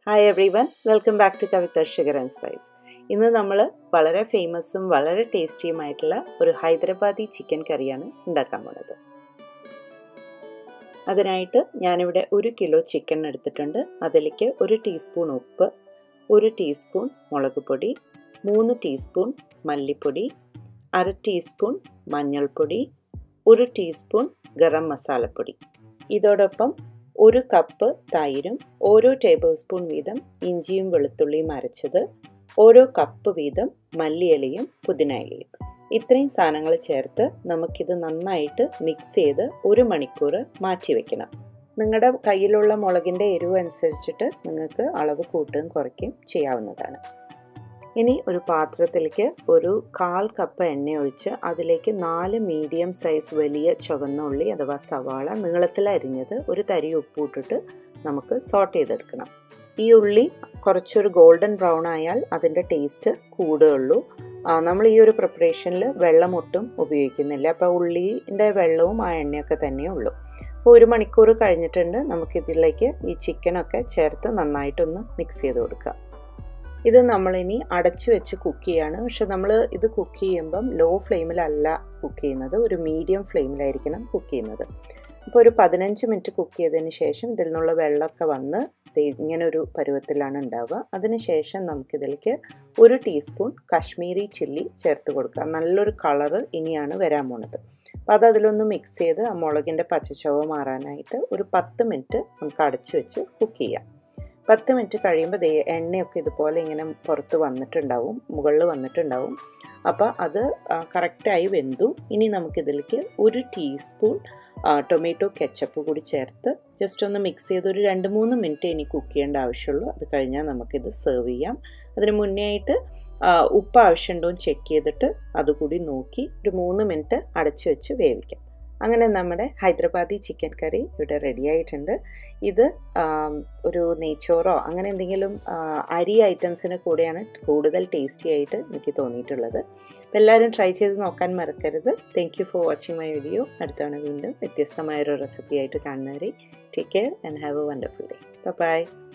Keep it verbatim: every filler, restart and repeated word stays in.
Hi everyone, welcome back to Kavitha Sugar and Spice. ഇന്ന് നമ്മൾ വളരെ ഫേമസും വളരെ ടേസ്റ്റിയുമായിട്ടുള്ള ഒരു ഹൈദരാബാദി ചിക്കൻ കറിയാണ് ഉണ്ടാക്കാൻ പോകുന്നത്. അതിനായിട്ട് ഞാനിവിടെ ഒരു കിലോ ചിക്കൻ എടുത്തിട്ടുണ്ട്. അതിലേക്ക് ഒരു ടീസ്പൂൺ ഉപ്പ്, ഒരു ടീസ്പൂൺ മുളക് പൊടി, മൂന്ന് ടീസ്പൂൺ മല്ലിപ്പൊടി, അര ടീസ്പൂൺ മഞ്ഞൾപ്പൊടി, ഒരു ടീസ്പൂൺ ഗരം മസാലപ്പൊടി. ഇതോടൊപ്പം ഒരു കപ്പ് തൈരും ഓരോ ടേബിൾ സ്പൂൺ വീതം ഇഞ്ചിയും വെളുത്തുള്ളിയും അരച്ചത്, ഓരോ കപ്പ് വീതം മല്ലിയിലയും പുതിനയിലയും. ഇത്രയും സാധനങ്ങൾ ചേർത്ത് നമുക്കിത് നന്നായിട്ട് മിക്സ് ചെയ്ത് ഒരു മണിക്കൂർ മാറ്റി വയ്ക്കണം. നിങ്ങളുടെ കയ്യിലുള്ള മുളകിൻ്റെ എരിവ് അനുസരിച്ചിട്ട് നിങ്ങൾക്ക് അളവ് കൂട്ടുകയും കുറയ്ക്കുകയും ചെയ്യാവുന്നതാണ്. ഇനി ഒരു പാത്രത്തിലേക്ക് ഒരു കാൽ കപ്പ് എണ്ണ ഒഴിച്ച് അതിലേക്ക് നാല് മീഡിയം സൈസ് വലിയ ചുവന്ന ഉള്ളി അഥവാ സവാള നീളത്തിൽ അരിഞ്ഞത് ഒരു തരി ഉപ്പിട്ടിട്ട് നമുക്ക് സോട്ട് ചെയ്തെടുക്കണം. ഈ ഉള്ളി കുറച്ചൊരു ഗോൾഡൻ ബ്രൗൺ ആയാൽ അതിൻ്റെ ടേസ്റ്റ് കൂടുകയുള്ളൂ. നമ്മൾ ഈ ഒരു പ്രിപ്പറേഷനിൽ വെള്ളം ഒട്ടും ഉപയോഗിക്കുന്നില്ല. അപ്പോൾ ഉള്ളിൻ്റെ വെള്ളവും ആ എണ്ണയൊക്കെ തന്നെ ഉള്ളൂ. അപ്പോൾ ഒരു മണിക്കൂർ കഴിഞ്ഞിട്ടുണ്ട്. നമുക്കിതിലേക്ക് ഈ ചിക്കനൊക്കെ ചേർത്ത് നന്നായിട്ടൊന്ന് മിക്സ് ചെയ്ത് കൊടുക്കുക. ഇത് നമ്മളിനി അടച്ചു വെച്ച് കുക്ക് ചെയ്യാണ്. പക്ഷെ നമ്മൾ ഇത് കുക്ക് ചെയ്യുമ്പം ലോ ഫ്ലെയിമിലല്ല കുക്ക് ചെയ്യുന്നത്, ഒരു മീഡിയം ഫ്ലെയിമിലായിരിക്കണം കുക്ക് ചെയ്യുന്നത്. അപ്പോൾ ഒരു പതിനഞ്ച് മിനിറ്റ് കുക്ക് ചെയ്തതിന് ശേഷം ഇതിൽ നിന്നുള്ള വെള്ളമൊക്കെ വന്ന് ഇങ്ങനെ ഒരു പരുവത്തിലാണ് ഉണ്ടാവുക. അതിനുശേഷം നമുക്കിതിലേക്ക് ഒരു ടീസ്പൂൺ കശ്മീരി ചില്ലി ചേർത്ത് കൊടുക്കുക. നല്ലൊരു കളറ് ഇനിയാണ് വരാൻ പോണത്. അപ്പോൾ അത് അതിലൊന്ന് മിക്സ് ചെയ്ത് ആ മുളകിൻ്റെ പച്ചച്ചവ മാറാനായിട്ട് ഒരു പത്ത് മിനിറ്റ് നമുക്ക് അടച്ചു വെച്ച് കുക്ക് ചെയ്യാം. പത്ത് മിനിറ്റ് കഴിയുമ്പോൾ ദേ എണ്ണയൊക്കെ ഇതുപോലെ ഇങ്ങനെ പുറത്ത് വന്നിട്ടുണ്ടാവും, മുകളിൽ വന്നിട്ടുണ്ടാവും. അപ്പോൾ അത് കറക്റ്റായി വെന്തു. ഇനി നമുക്കിതിലേക്ക് ഒരു ടീസ്പൂൺ ടൊമാറ്റോ കെച്ചപ്പ് കൂടി ചേർത്ത് ജസ്റ്റ് ഒന്ന് മിക്സ് ചെയ്ത് ഒരു രണ്ട് മൂന്ന് മിനിറ്റ് ഇനി കുക്ക് ചെയ്യേണ്ട ആവശ്യമുള്ളൂ. അത് കഴിഞ്ഞാൽ നമുക്കിത് സെർവ് ചെയ്യാം. അതിന് മുന്നേ ആയിട്ട് ഉപ്പ് ആവശ്യമുണ്ടോ എന്ന് ചെക്ക് ചെയ്തിട്ട് അതുകൂടി നോക്കി ഒരു മൂന്ന് മിനിറ്റ് അടച്ചു വെച്ച് വേവിക്കാം. അങ്ങനെ നമ്മുടെ ഹൈദരാബാദി ചിക്കൻ കറി ഇവിടെ റെഡി ആയിട്ടുണ്ട്. ഇത് ഒരു നെയ്ച്ചോറോ അങ്ങനെ എന്തെങ്കിലും അരി ഐറ്റംസിന് കൂടെയാണ് കൂടുതൽ ടേസ്റ്റി ആയിട്ട് എനിക്ക് തോന്നിയിട്ടുള്ളത്. അപ്പോൾ എല്ലാവരും ട്രൈ ചെയ്ത് നോക്കാൻ മറക്കരുത്. Thank you for watching my video. അടുത്താണ് വീണ്ടും വ്യത്യസ്തമായൊരു റെസിപ്പി ആയിട്ട് കാണുന്നവരെ. Take care and have a wonderful day. By.